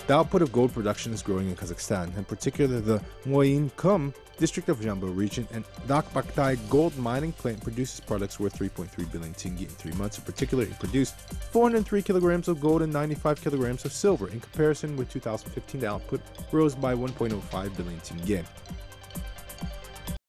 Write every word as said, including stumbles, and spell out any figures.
The output of gold production is growing in Kazakhstan, in particular the Moin-Kum district of Jambil region, and Dakbaktai gold mining plant produces products worth three point three billion tenge in three months. In particular, it produced four hundred three kilograms of gold and ninety-five kilograms of silver. In comparison with two thousand fifteen, the output rose by one point zero five billion tenge.